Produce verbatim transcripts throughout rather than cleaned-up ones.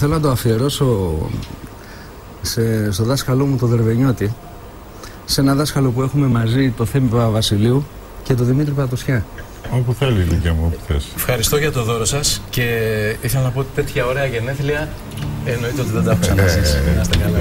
θέλω να το αφιερώσω σε, στο δάσκαλό μου, το Δερβενιώτη, σε ένα δάσκαλο που έχουμε μαζί, το Θέμη Παπαβασιλείου και το Δημήτρη Πατωσιά. Όπου θέλει η ηλικία μου, όπου θες. Ευχαριστώ για το δώρο σας και ήθελα να πω ότι τέτοια ωραία γενέθλια εννοείται ότι δεν τα έχω ξαναζήσει. Να είστε καλά.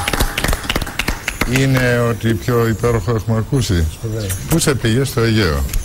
Είναι ότι πιο υπέροχο έχουμε ακούσει. Πού σε πήγες? Στο Αιγαίο.